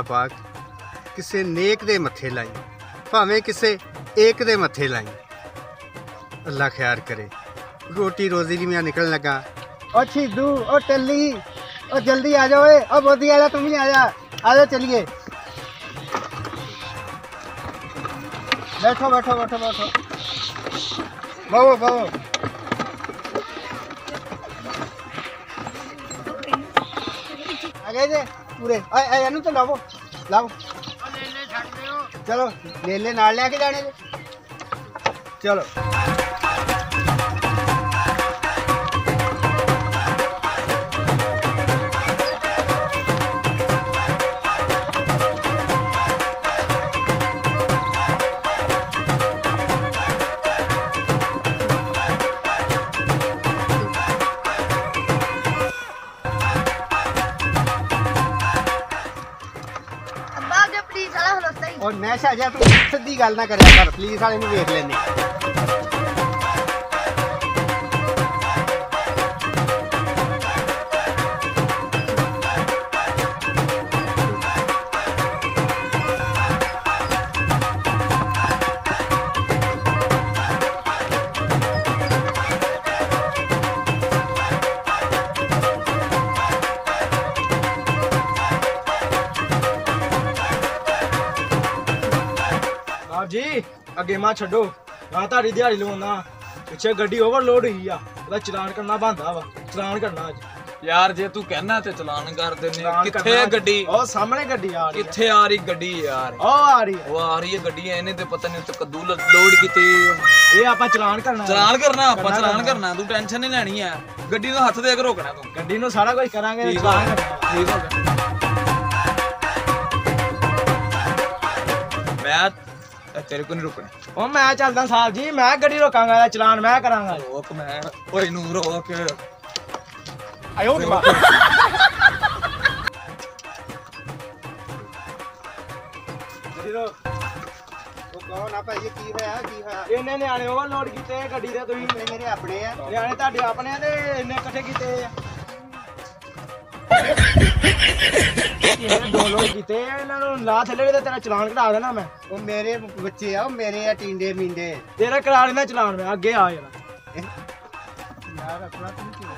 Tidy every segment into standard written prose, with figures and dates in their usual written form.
अल्लाह पाक किसे नेक दे मत्थे लाई, भावें किसे एक दे मत्थे लाई। अल्लाह ख्याल करे। रोटी रोजी ली मैं निकलने लगा। और छिदू और टल्ली और जल्दी आ जाओ। और बोधी आ जा, तुम ही आ जाओ चलिए। बैठो बैठो बैठो बैठो बहु बहु। आ गए जे पूरे एनू तो लाओ लाओ। चलो ले नाल लेके जाने जे। चलो और मैं शाजा तू सीधी गल ना करया कर, पुलिस वाले नूं वेख लेने। जी अगे मां छो ना तारी दिहाड़ी लवाना, पिछे गड्डी ओवरलोड हुई आ, चलान करना बनदा वा। चलान करना अज यार जे तू कहना ते चलान कर देने। किथे गड्डी? ओ सामने गड्डी आ रही। किथे आ रही गड्डी यार? ओ आ रही है गड्डी। इन्हें ते पता नहीं कद्दू लोड कीते। ये आपा चलान करना चलान करना तू टेंशन नहीं लेनी है। गड्डी नु हत्थ दे के रोकना तू। गड्डी नु सारा कुछ करांगे। ठीक हो मैं तेरे को नहीं रुकना। ओ मैं चलदा साहब जी, मैं गड्डी रोकांगा, चलान मैं करांगा। रोक मैं ओए नू रोक। आयो रे मां। ओ कौन आपा ये की होया इन्ने न्याणे ओवरलोड कीते गड्डी दे। तुसीं मेरे अपने आ, न्याणे ਤੁਹਾਡੇ ਆਪਣੇ ਆ ਤੇ ਇੰਨੇ ਇਕੱਠੇ ਕੀਤੇ ਆ। दो लोग कीते इन्होंने ला थले भी तेरा चलान कटा देना मैं। वो मेरे बच्चे आ, मेरे आ टींडे मींडे। तेरा करा लेना चलान में। आगे आ यार अपना तुम क्यों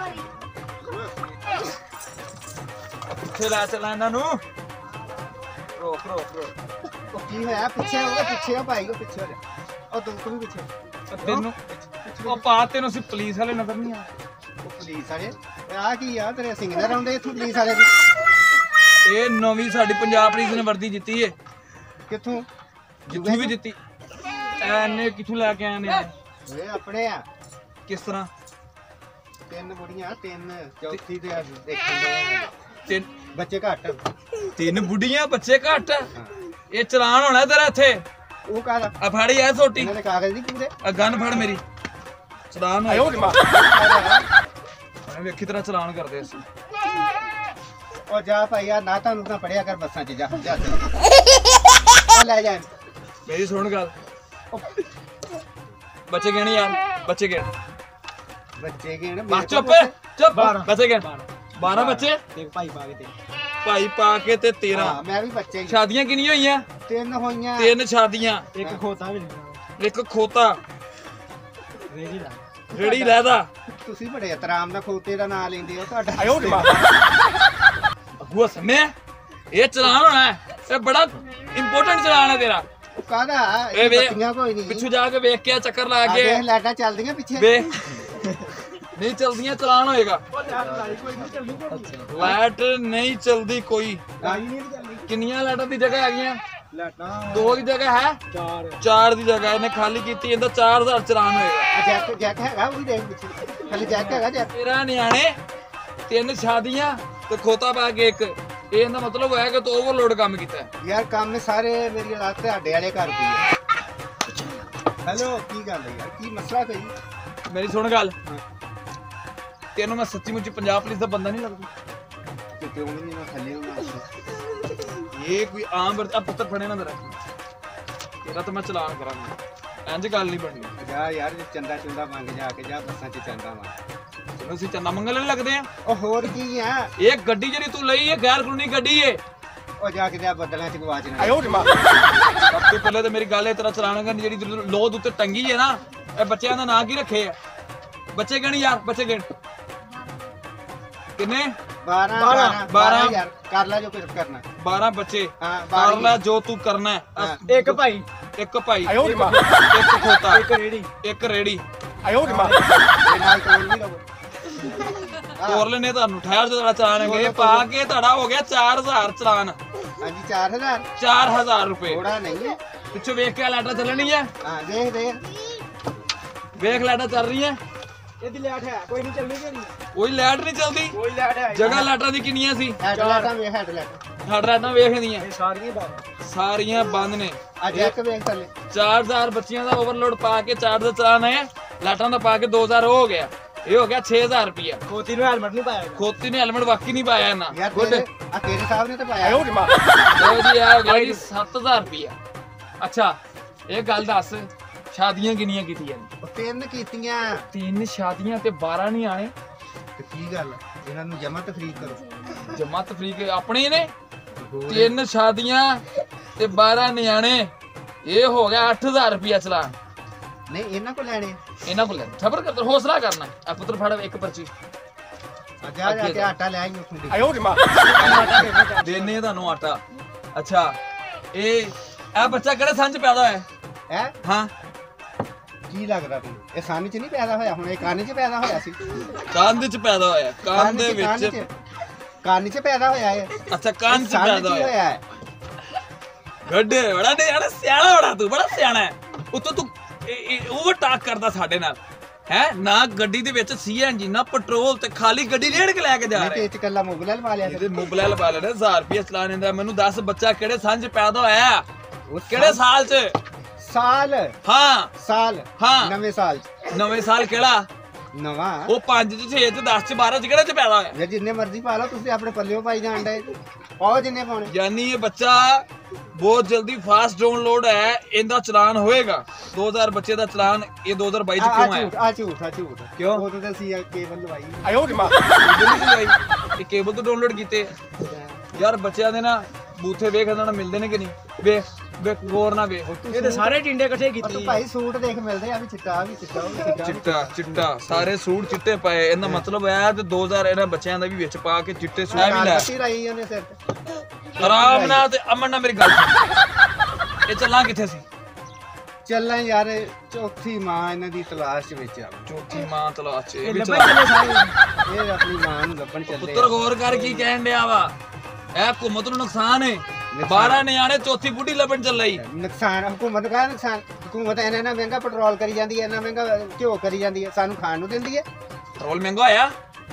पीछे ला चला इन्हां नू। रोक रोक रोक। ओ की होया? पीछे हो भाई को पीछे हो जा। और तुमको भी पीछे। तेनू ओ पा तेनू सी पुलिस वाले नजर नहीं आ। वो पुलिस वाले आ की यार तेरे सिग्नल आउंदे इथों पुलिस वाले दी। ਇਹ ਨਵੀਂ ਸਾਡੀ ਪੰਜਾਬ ਪੁਲਿਸ ਨੇ ਵਰਦੀ ਜਿੱਤੀ ਏ। ਕਿੱਥੋਂ? ਜਿੱਥੋਂ ਵੀ ਜਿੱਤੀ। ਐਨੇ ਕਿੱਥੋਂ ਲੈ ਕੇ ਆਏ ਨੇ? ਓਏ ਆਪਣੇ ਆ। ਕਿਸ ਤਰ੍ਹਾਂ? ਤਿੰਨ ਬੁੜੀਆਂ, ਤਿੰਨ ਚੌਥੀ ਤੇ ਦੇਖਣ ਦੇ ਤਿੰਨ ਬੱਚੇ ਘੱਟ। ਤਿੰਨ ਬੁੜੀਆਂ ਬੱਚੇ ਘੱਟ। ਇਹ ਚਲਾਨ ਹੋਣਾ ਤੇਰਾ ਇੱਥੇ। ਉਹ ਕਾਹਦਾ? ਆ ਫੜ ਯਾਰ ਸੋਟੀ। ਇਹਨਾਂ ਦੇ ਕਾਗਜ਼ ਨਹੀਂ ਪੂਰੇ। ਆ ਗਨ ਫੜ ਮੇਰੀ। ਚਲਾਨ ਆਇਓ ਨੀ ਮਾਂ। ਮੈਂ ਵੇਖੀ ਤਰ੍ਹਾਂ ਚਲਾਨ ਕਰਦੇ ਅਸੀਂ। और जा भाई यार ना तो ना पढ़िया कर बसा च जा ले जा। मेरी सुन गल। बच्चे गिन यार, बच्चे गिन। चुप चुप। बच्चे गिन। 12 बच्चे। भाई पा के ते 13। मैं भी बच्चे। शादियां किनियां होईयां? 3 होईयां। 3 शादियां। एक खोता भी एक खोता रेड़ी रहदा। ਤੁਸੀਂ ਬੜੇ ਇਤਰਾਮ ਨਾਲ ਖੋਤੇ ਦਾ ਨਾਮ ਲੈਂਦੇ ਹੋ। ਤੁਹਾਡਾ ਆਇਓ ਨੀ ਮਾਂ। अगुआ समय ये चलान होना है। ये बड़ा इंपोर्टेंट चलान है तेरा। ਕਾਹਦਾ? ਇਹ ਵੇ ਬੱਤੀਆਂ ਕੋਈ ਨਹੀਂ। ਪਿੱਛੋਂ ਜਾ ਕੇ ਵੇਖ ਕੇ ਚੱਕਰ ਲਾ ਕੇ ਦੇਖ ਲਾਈਟਾਂ ਚੱਲਦੀਆਂ ਪਿੱਛੇ। ਵੇਖ नहीं चलदियां चलान होएगा। लाइट नहीं चलदी कोई। किन्नियां लाइटां दी जगह हैगियां? 2 की जगह है, 4 दी जगह इन्हें खाली कीती। इंदा 4000 चलान होएगा। जैक जैक हैगा वो भी देख पिੱਛੇ। खाली जैक हैगा जैक। तेरा न्याणे 3 शादियां ते खोता पा के एक। ਇਹ ਇਹਦਾ ਮਤਲਬ ਹੋਇਆ ਕਿ ਤੂੰ ਓਵਰਲੋਡ ਕੰਮ ਕੀਤਾ ਯਾਰ। ਕੰਮ ਸਾਰੇ ਮੇਰੀ ਹਾਲਾਤ ਤੁਹਾਡੇ ਵਾਲੇ ਘਰ ਦੀ ਹੈ। ਹੈਲੋ ਕੀ ਗੱਲ ਹੈ ਯਾਰ? ਕੀ ਮਸਲਾ ਕੋਈ? ਮੇਰੀ ਸੁਣ ਗੱਲ। ਤੈਨੂੰ ਮੈਂ ਸੱਚੀ ਮੁੱਚੀ ਪੰਜਾਬ ਪੁਲਿਸ ਦਾ ਬੰਦਾ ਨਹੀਂ ਲੱਗਦਾ। ਤੇ ਕਿਉਂ ਨਹੀਂ ਨਾ ਥੱਲੇ ਹੋਣਾ? ਇਹ ਕੋਈ ਆਮ ਆ ਪੁੱਤਰ ਫੜੇ ਨਾ ਮੇਰਾ। ਤੇਰਾ ਤਾਂ ਮੈਂ ਚਲਾਨ ਕਰਾਂਗਾ। ਇੰਜ ਗੱਲ ਨਹੀਂ ਬਣਨੀ। ਜਾ ਯਾਰ ਚੰਦਾ ਚੁੰਦਾ ਮੰਗ ਜਾ ਕੇ ਜਾ ਬੱਸਾਂ 'ਚ ਚੰਦਾ ਮੰਗ। ਤੈਨੂੰ ਅਸੀਂ ਚੰਦਾ ਮੰਗਣ ਲੱਗਦੇ ਆ। ਉਹ ਹੋਰ ਕੀ ਆ? ਇਹ ਗੱਡੀ ਜਿਹੜੀ ਤੂੰ ਲਈ ਹੈ ਗੈਰ ਕਾਨੂੰਨੀ ਗੱਡੀ ਏ। ਉਹ ਜਾ ਕੇ ਤੇ ਬੱਦਲਾਂ ਚ ਗਵਾਚਣਾ ਸਭ ਤੋਂ ਪਹਿਲੇ ਤੇ ਮੇਰੀ ਗੱਲ ਇਹ ਤੇਰਾ ਚਲਾਣਾ ਕਰਨੀ ਜਿਹੜੀ ਲੋਦ ਉੱਤੇ ਟੰਗੀ ਹੈ ਨਾ ਇਹ ਬੱਚਿਆਂ ਦਾ ਨਾਂ ਕੀ ਰੱਖੇ ਆ ਬੱਚੇ ਗਣ ਯਾਰ ਬੱਚੇ ਗਣ ਕਿੰਨੇ 12 ਯਾਰ ਕਰ ਲੈ ਜੋ ਕੁਝ ਕਰਨਾ 12 ਬੱਚੇ ਹਾਂ ਕਰ ਲੈ ਜੋ ਤੂੰ ਕਰਨਾ ਹੈ। ਇੱਕ ਭਾਈ ਇੱਕ ਭਾਈ ਇੱਕ ਖੋਤਾ ਇੱਕ ਰੇੜੀ ਨਾਲ ਕੋਲ ਨਹੀਂ ਲਵੋ ਤੋਰ ਲੈਨੇ ਤੁਹਾਨੂੰ ਠਹਿਰ ਜੋ ਤੁਹਾਡਾ ਚਲਾਣਗੇ ਪਾ ਕੇ ਤੁਹਾਡਾ ਹੋ ਗਿਆ 4000 ਚਲਾਨ ਹਾਂਜੀ 4000 4000 ਰੁਪਏ ਥੋੜਾ ਨਹੀਂ ਹੈ ਪਿੱਛੋਂ ਵੇਖ ਕੇ ਲਾਈਟਾਂ ਚੱਲਣੀ ਹੈ ਹਾਂ ਦੇਖ ਵੇਖ ਲਾਈਟਾਂ ਚੱਲ ਰਹੀਆਂ ਇਹਦੀ ਲੈਟ ਹੈ ਕੋਈ ਨਹੀਂ ਚੱਲਣੀ ਕਿਹੜੀ ਕੋਈ ਲਾਈਟ ਨਹੀਂ ਚੱਲਦੀ ਕੋਈ ਲੈਟ ਹੈ ਜਗ੍ਹਾ ਲਾਈਟਾਂ ਦੀ ਕਿੰਨੀਆਂ ਸੀ ਹੈਡਲਾਈਟਾਂ ਵੇਖ ਹੈਡਲਾਈਟ ਲਾਈਟਾਂ ਵੇਖਦੀਆਂ ਇਹ ਸਾਰੀਆਂ ਬੰਦ ਸਾਰੀਆਂ ਬੰਦ ਨੇ ਅੱਜ ਇੱਕ ਵੇਖ ਥੱਲੇ 4000 ਬੱਚਿਆਂ ਦਾ ਓਵਰਲੋਡ ਪਾ ਕੇ ਚਾਰਜ ਦਾ ਚਲਾਨ ਹੈ ਲਾਈਟਾਂ ਦਾ ਪਾ ਕੇ 2000 ਹੋ ਗਿਆ ਇਹ ਹੋ ਗਿਆ 6000 ਰੁਪਇਆ ਖੋਤੀ ਨੂੰ ਹੈਲਮਟ ਨਹੀਂ ਪਾਇਆ ਖੋਤੀ ਨੇ ਹੈਲਮਟ ਵਾਕੀ ਨਹੀਂ ਪਾਇਆ ਇਹਨਾਂ ਯਾਰ ਗੁੱਡ ਤੇਰੇ ਸਾਹਿਬ ਨੇ ਤਾਂ ਪਾਇਆ ਲਓ ਜੀ ਆ ਹੋ ਗਿਆ ਜੀ 7000 ਰੁਪਇਆ ਅੱਛਾ ਇਹ ਗੱਲ ਦੱਸ ਸ਼ਾਦੀਆਂ ਕਿੰਨੀਆਂ ਕੀਤੀਆਂ ਨੇ ਉਹ ਤਿੰਨ ਕੀਤੀਆਂ 3 ਸ਼ਾਦੀਆਂ ਤੇ 12 ਨਹੀਂ ਆਣੇ ਤੇ ਕੀ ਗੱਲ ਇਹਨਾਂ ਨੂੰ ਜਮਾ ਤਫਰੀਕ ਕਰੋ ਜਮਾ ਤਫਰੀਕ ਆਪਣੇ ਨੇ 3 ਸ਼ਾਦੀਆਂ ਤੇ 12 ਨਿਆਣੇ ਇਹ ਹੋ ਗਿਆ 8000 ਰੁਪਇਆ ਚਲਾਨ ਨਹੀਂ ਇਹਨਾਂ ਕੋ ਲੈਣੇ ਇਹਨਾਂ ਕੋਲ ਸਬਰ ਕਰ ਹੌਸਲਾ ਕਰਨਾ ਆ ਪੁੱਤਰ ਫੜ ਇੱਕ ਪਰਚੀ ਜਾ ਜਾ ਕੇ ਆਟਾ ਲੈ ਆਈ ਉੱਥੋਂ ਦੇਨੇ ਤੁਹਾਨੂੰ ਆਟਾ ਅੱਛਾ ਇਹ ਬੱਚਾ ਕਿਹੜੇ ਸੰਨ ਚ ਪੈਦਾ ਹੋਇਆ ਹੈ ਹਾਂ ਕੀ ਲੱਗਦਾ ਤੈਨੂੰ ਇਹ ਸੰਨ ਚ ਨਹੀਂ ਪੈਦਾ ਹੋਇਆ ਹੁਣ ਇਹ ਕੰਨ ਚ ਪੈਦਾ ਹੋਇਆ ਸੀ ਕੰਨ ਚ ਪੈਦਾ ਹੋਇਆ ਕੰਨ ਦੇ ਵਿੱਚ ਕੰਨ ਚ ਪੈਦਾ ਹੋਇਆ ਹੈ ਅੱਛਾ ਕੰਨ ਚ ਸੰਨ ਪੈਦਾ ਚ ਹੋਇਆ ਹੈ ਗੱਡੇ ਬੜਾ ਨਿਆਣਾ ਸਿਆਣਾ ਬੜਾ ਤੂੰ ਬੜਾ ਸਿਆਣਾ ਹੈ ਉੱਤੋਂ ਤੂੰ ਓਵਰਟਾਕ ਕਰਦਾ ਸਾਡੇ ਨਾਲ ਹੈ ਨਾ ਗੱਡੀ ਦੇ ਵਿੱਚ ਸੀਐਨਜੀ ਨਾ ਪੈਟਰੋਲ ਤੇ ਖਾਲੀ ਗੱਡੀ ਰੇੜ ਕੇ ਲੈ ਕੇ ਜਾ ਮੈਂ ਤੇ ਰਿਹਾ ਇਹ ਚ ਕੱਲਾ ਮੁਗਲਾ ਲਵਾ ਲਿਆ ਇਹਦੇ ਮੁਬਲਾ ਲਵਾ ਲੈਣਾ 1000 ਰੁਪਏ ਚਲਾਣ ਦਿੰਦਾ ਮੈਨੂੰ ਦੱਸ ਬੱਚਾ ਕਿਹੜੇ ਸੰਨ ਚ ਪੈਦਾ ਹੋਇਆ ਕਿਹੜੇ ਸਾਲ ਚ ਸਾਲ ਹਾਂ ਸਾਲ ਹਾਂ ਨਵੇਂ ਸਾਲ ਚ ਨਵੇਂ ਸਾਲ ਕਿਹੜਾ ਨਵਾਂ ਉਹ 5 ਚ 6 ਚ 10 ਚ 12 ਚ ਕਿਹੜੇ ਚ ਪੈਦਾ ਹੋਇਆ ਜੇ ਜਿੰਨੇ ਮਰਜ਼ੀ ਪਾ ਲਓ ਤੁਸੀਂ ਆਪਣੇ ਪੱਲਿਓ ਪਾਈ ਜਾਣ ਡੇ ਪਾਓ ਜਿੰਨੇ ਪਾਉਣੇ ਯਾਨੀ ਇਹ ਬੱਚਾ ਬਹੁਤ ਜਲਦੀ ਫਾਸਟ ਡਾਊਨਲੋਡ ਹੈ ਇਹਦਾ ਚਲਾਨ ਹੋਏਗਾ 2000 ਬੱਚੇ ਦਾ ਚਲਾਨ ਇਹ 2022 ਚ ਕਿਉਂ ਆਇਆ ਆ ਝੂਠ ਕਿਉਂ? ਉਹ ਤਾਂ ਸੀ ਕੇਬਲ ਲਵਾਈ ਇਹ ਕੇਬਲ ਤੋਂ ਡਾਊਨਲੋਡ ਕੀਤੇ ਯਾਰ ਬੱਚਿਆਂ ਦੇ ਨਾ ਬੂਥੇ ਵੇਖ ਇਹਨਾਂ ਨੂੰ ਮਿਲਦੇ ਨੇ ਕਿ ਨਹੀਂ ਵੇਖ ਵੇਖ ਗੌਰ ਨਾ ਵੇਖ ਇਹ ਤੇ ਸਾਰੇ ਟਿੰਡੇ ਇਕੱਠੇ ਤੂੰ ਕੀਤੇ ਭਾਈ ਸੂਟ ਦੇਖ ਮਿਲਦੇ ਆ ਵੀ ਚਿੱਟਾ ਆ ਵੀ ਚਿੱਟਾ ਉਹ ਵੀ ਚਿੱਟਾ ਚਿੱਟਾ ਚਿੱਟਾ ਸਾਰੇ ਸੂਟ ਚਿੱਟੇ ਪਏ ਇਹਦਾ ਮਤਲਬ ਹੈ ਤੇ 2000 ਇਹਨਾਂ ਬੱਚਿਆਂ ਦਾ ਵੀ ਵਿੱਚ ਪਾ ਕੇ ਚਿੱਟੇ ਸੂਟ ਵੀ ਲੈ ਕੱਟੀ ਲਾਈ ਉਹਨੇ ਸਿਰ ਤੇ ਆਰਾਮ ਨਾਲ ਤੇ ਅਮਨ ਨਾਲ ਮੇਰੀ ਗੱਲ ਸੁਣ ਇਹ ਚੱਲਾਂ ਕਿੱਥੇ ਸੀ ਚੱਲਾਂ ਯਾਰ ਚੌਥੀ ਮਾਂ ਇਹਨਾਂ ਦੀ ਤਲਾਸ਼ ਵਿੱਚ ਆ ਚੌਥੀ ਮਾਂ ਤਲਾਸ਼ ਇਹ ਇਹ ਵੀ ਲੱਭਣ ਚਲਾ ਚੱਲੇ ਸਾਰੇ ਇਹ ਆਪਣੀ ਮਾਂ ਨੂੰ ਲੱਭਣ ਚੱਲੇ ਪੁੱਤਰ ਗੌਰ ਕਰ ਕੀ ਕਹਿਣ ਡਿਆ ਵਾ ਇਹ ਹਕੂਮਤ ਨੂੰ ਨੁਕਸਾਨ ਹੈ 12 ਨਿਆਣੇ ਚੌਥੀ ਬੁੱਢੀ ਲੱਭਣ ਚੱਲ ਰਹੀ ਨੁਕਸਾਨ ਹਕੂਮਤ ਦਾ ਨੁਕਸਾਨ ਹਕੂਮਤ ਇਹਨਾਂ ਮਹਿੰਗਾ ਪੈਟਰੋਲ ਕਰੀ ਜਾਂਦੀ ਹੈ ਇਹਨਾਂ ਮਹਿੰਗਾ ਘਿਓ ਕਰੀ ਜਾਂਦੀ ਹੈ ਸਾਨੂੰ ਖਾਣ ਨੂੰ ਦਿੰਦੀ ਹੈ ਪੈਟਰੋਲ ਮਹਿੰਗਾ ਹੋਇਆ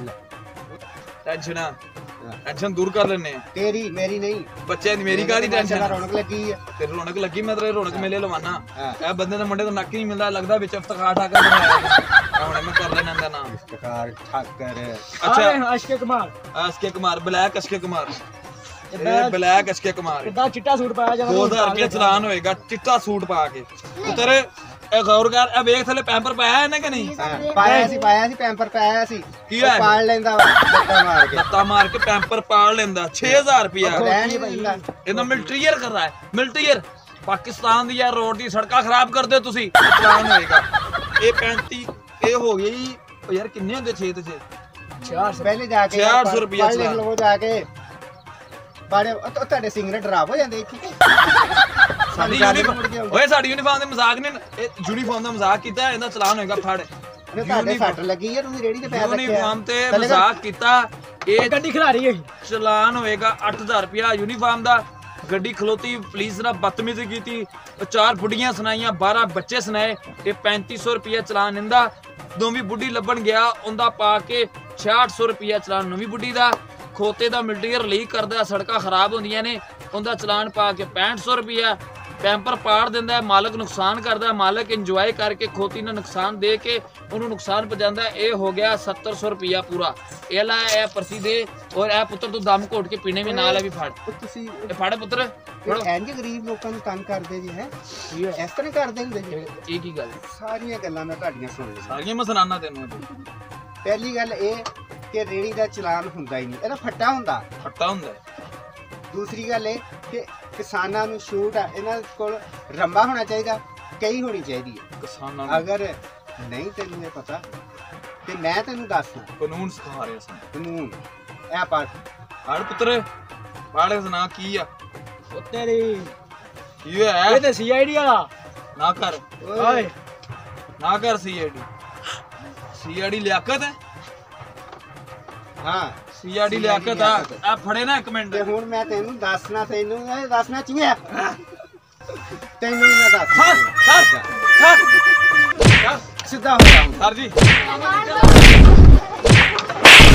ਟੈਨਸ਼ਨ ਦੂਰ ਕਰ ਲੈਣੇ ਆ ਤੇਰੀ ਮੇਰੀ ਨਹੀਂ ਬੱਚਿਆਂ ਦੀ ਮੇਰੀ ਕਾਹਦੀ ਟੈਨਸ਼ਨ ਰੌਣਕ ਲੱਗੀ ਹੈ ਤੇ ਰੌਣਕ ਲੱਗੀ ਮੈਂ ਤੇਰੇ ਰੌਣਕ ਮੇਲੇ ਲਵਾਨਾ ਹਾਂ। ਇਹ ਬੰਦੇ ਦੇ ਮੁੰਡੇ ਤੋਂ ਨੱਕ ਹੀ ਨਹੀਂ ਮਿਲਦਾ ਲੱਗਦਾ ਵਿੱਚ ਇਫਤਖਾਰ ਠਾਕਰ ਬਣਾਇਆ ਹੁਣ ਮੈਂ ਕਰ ਲੈਣਾ ਇਹਦਾ ਨਾਮ ਇਫਤਖਾਰ ਠਾਕਰ ਅੱਛਾ ਅਸ਼ਕੇ ਕੁਮਾਰ ਅਸ਼ਕੇ ਕੁਮਾਰ ਬਲੈਕ ਅਸ਼ਕੇ ਕੁਮਾਰ ਇਹ ਬਲੈਕ ਅਸ਼ਕੇ ਕੁਮਾਰ ਕਿੱਦਾਂ ਚਿੱਟਾ ਸੂਟ ਪਾਇਆ ਜਾਂਦਾ 2000 ਰੁਪਏ ਚਲਾਨ ਹੋਏਗਾ ਚਿੱਟਾ ਸੂਟ ਪਾ ਕੇ ਪੁੱਤਰ ਇਹ ਗੌਰ ਕਰ ਇਹ ਵੇਖ ਥੱਲੇ ਪੈਂਪਰ ਪਾਇਆ ਇਹਨੇ ਕਿ ਨਹੀਂ ਪਾਇਆ ਸੀ ਪੈਂਪਰ ਪਾਇਆ ਸੀ ਕੀ ਹੋਇਆ? ਉਹ ਪਾਲ ਲੈਂਦਾ ਵਾ ਲੱਤਾਂ ਮਾਰ ਕੇ ਲੱਤਾਂ ਮਾਰ ਕੇ ਪੈਂਪਰ ਪਾੜ ਲੈਂਦਾ 6000 ਰੁਪਿਆ ਲੈ ਨਹੀਂ ਪੈਂਦਾ ਇਹਦਾ ਮਿਲਟਰੀਅਰ ਕਰ ਰਹਾ ਹੈ ਮਿਲਟਰੀਅਰ ਪਾਕਿਸਤਾਨ ਦੀ ਯਾਰ ਰੋਡ ਦੀ ਸੜਕਾਂ ਖਰਾਬ ਕਰਦੇ ਤੁਸੀਂ ਚਲਾਨ ਹੋਏਗਾ ਇਹ 35 ਇਹ ਹੋ ਗਈ ਉਹ ਯਾਰ ਕਿੰਨੇ ਹੁੰਦੇ 6 ਤੇ 6 ਪਹਿਲੇ ਜਾ ਕੇ 400 ਰੁਪਇਆ ਲਿਖ ਲਵੋ ਜਾ ਕੇ ਬਾੜੇ ਤੁਹਾਡੇ ਸਿੰਗਰ ਡਰਾਪ ਹੋ ਜਾਂਦੇ ਇੱਥੇ ਸਾਡੀ ਯੂਨੀਫਾਰਮ ਓਏ ਸਾਡੀ ਯੂਨੀਫਾਰਮ ਦੇ ਮਜ਼ਾਕ ਨੇ ਇਹ ਯੂਨੀਫਾਰਮ ਦਾ ਮਜ਼ਾਕ ਕੀਤਾ ਇਹਦਾ ਚਲਾਨ ਹੋਏਗਾ ਫੜ ਤੁਹਾਡੇ ਸੱਟ ਲੱਗੀ ਹੈ ਤੁਸੀਂ ਰੇੜੀ ਤੇ ਪੈਰ ਰੱਖਿਆ ਯੂਨੀਫਾਰਮ ਤੇ ਮਜ਼ਾਕ ਕੀਤਾ ਇਹ ਗੱਡੀ ਖਿਲਾਰੀ ਹੈ ਚਲਾਨ ਹੋਏਗਾ 8000 ਰੁਪਿਆ ਯੂਨੀਫਾਰਮ ਦਾ ਗੱਡੀ ਖਲੋਤੀ ਪੁਲਿਸ ਨਾਲ ਬਦਤਮੀਜ਼ੀ ਕੀਤੀ 4 ਬੁੱਢੀਆਂ ਸੁਣਾਈਆਂ 12 ਬੱਚੇ ਸੁਣਾਏ ਇਹ 3500 ਰੁਪਿਆ ਚਲਾਨ ਇਹਦਾ ਦੋਵੀਂ ਬੁੱਢੀ ਲੱਭਣ ਗਿਆ ਉਹਦਾ ਪਾ ਕੇ 6600 ਰੁਪਿਆ ਚਲਾਨ ਨਵੀਂ ਬੁੱਢੀ ਦਾ ਖੋਤੇ ਦਾ ਮਿਲਟਰੀਅਰ ਲੀਕ ਕਰਦਾ ਸੜਕਾਂ ਖਰਾਬ ਹੁੰਦੀਆਂ ਨੇ ਉਹਦਾ ਚਲਾਨ ਪਾ ਕੇ 6500 ਰੁਪਿਆ ਪੈਂਪਰ ਪਾੜ ਦਿੰਦਾ ਹੈ ਮਾਲਕ ਨੁਕਸਾਨ ਕਰਦਾ ਮਾਲਕ ਇੰਜੋਏ ਕਰਕੇ ਖੋਤੀ ਨੂੰ ਨੁਕਸਾਨ ਦੇ ਕੇ ਉਹਨੂੰ ਨੁਕਸਾਨ ਪਹੁੰਚਾਉਂਦਾ ਇਹ ਹੋ ਗਿਆ 7700 ਰੁਪਿਆ ਪੂਰਾ ਇਹ ਲੈ ਇਹ ਪਰਚੀ ਦੇ ਔਰ ਇਹ ਪੁੱਤਰ ਤੂੰ ਦਮ ਘੋਟ ਕੇ ਪੀਣੇ ਵੀ ਨਾਲ ਹੈ ਵੀ ਫੜ ਤੁਸੀਂ ਇਹ ਫੜ ਪੁੱਤਰ ਫੜੋ ਇੰਜ ਗਰੀਬ ਲੋਕਾਂ ਨੂੰ ਤੰਗ ਕਰਦੇ ਜੀ ਹੈ ਇਸ ਤਰ੍ਹਾਂ ਕਰਦੇ ਹੁੰਦੇ ਜੀ ਇਹ ਕੀ ਗੱਲ ਸਾਰੀਆਂ ਗੱਲਾਂ ਮੈਂ ਤੁਹਾਡੀਆਂ ਸੁਣ ਲਈਆਂ ਸਾਰੀਆਂ ਮੈਂ ਸੁਣਾਉਣਾ ਤੈਨੂੰ ਪਹਿਲੀ ਗੱਲ ਇਹ ਕਿ ਰੇੜੀ ਦਾ ਚਲਾਨ ਹੁੰਦਾ ਹੀ ਨਹੀਂ ਇਹਦਾ ਫੱਟਾ ਹੁੰਦਾ ਫੱਟਾ ਹੁੰਦਾ ਦੂਸਰੀ ਗੱਲ ਇਹ ਕਿ ਕਿਸਾਨਾਂ ਨੂੰ ਛੂਟ ਆ, ਇਹਨਾਂ ਕੋਲ ਰੰਬਾ ਹੋਣਾ ਚਾਹੀਦਾ, ਕਈ ਹੋਣੀ ਚਾਹੀਦੀ ਹੈ। ਕਿਸਾਨਾਂ ਨੂੰ ਅਗਰ ਨਹੀਂ ਤੈਨੂੰ ਇਹ ਪਤਾ ਤੇ ਮੈਂ ਤੈਨੂੰ ਦੱਸਣਾ ਕਾਨੂੰਨ ਸਿਖਾ ਰਿਹਾ ਸਾਨੂੰ। ਕਾਨੂੰਨ ਇਹ ਪਾਠ ਹੜ ਪੁੱਤਰ ਪਾੜੇ ਸੁਣਾ ਕੀ ਆ ਉਹ ਤੇਰੀ ਕੀ ਹੋਇਆ ਇਹ ਤੇ ਸੀਆਈਡੀ ਵਾਲਾ ਨਾ ਕਰ ਓਏ ਨਾ ਕਰ ਸੀਆਈਡੀ ਲਿਆਕਤ ਹੈ ਹਾਂ ਸੀਆਈਡੀ ਲਿਆਕਤ ਆ ਫੜੇ ਨਾ ਇੱਕ ਮਿੰਟ ਤੇ ਹੁਣ ਮੈਂ ਤੈਨੂੰ ਦੱਸਣਾ ਇਹ ਦੱਸਣਾ ਚੂਹਿਆ ਤੈਨੂੰ ਵੀ ਮੈਂ ਦੱਸਣਾ ਸਰ ਸਿੱਧਾ ਹੋ ਜਾ ਹੁਣ। ਸਰ ਜੀ